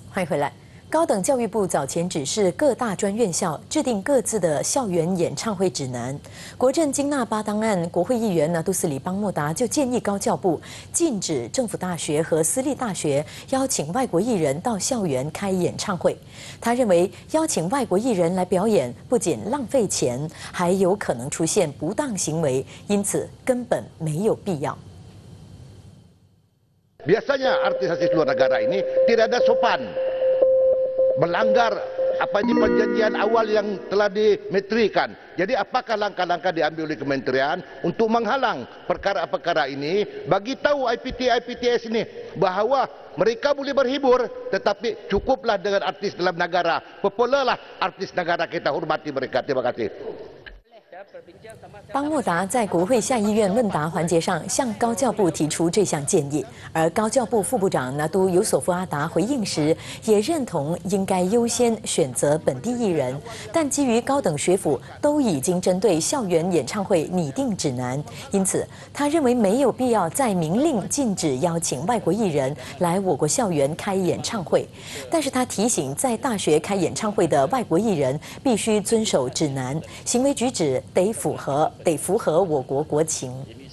欢迎回来。高等教育部早前指示各大专院校制定各自的校园演唱会指南。国政经纳巴当案，国会议员拿督斯里邦莫达就建议高教部禁止政府大学和私立大学邀请外国艺人到校园开演唱会。他认为邀请外国艺人来表演不仅浪费钱，还有可能出现不当行为，因此根本没有必要。 Biasanya artis-artis luar negara ini tidak ada sopan, melanggar apa ini perjanjian awal yang telah dimetrikan. Jadi apakah langkah-langkah diambil oleh kementerian untuk menghalang perkara-perkara ini, bagi tahu IPTS ini bahawa mereka boleh berhibur, tetapi cukuplah dengan artis dalam negara, popularlah artis negara kita, hormati mereka. Terima kasih. 邦莫达在国会下议院问答环节上向高教部提出这项建议，而高教部副部长拿督尤索夫阿达回应时也认同应该优先选择本地艺人，但基于高等学府都已经针对校园演唱会拟定指南，因此他认为没有必要再明令禁止邀请外国艺人来我国校园开演唱会。但是他提醒，在大学开演唱会的外国艺人必须遵守指南，行为举止得符合我国国情。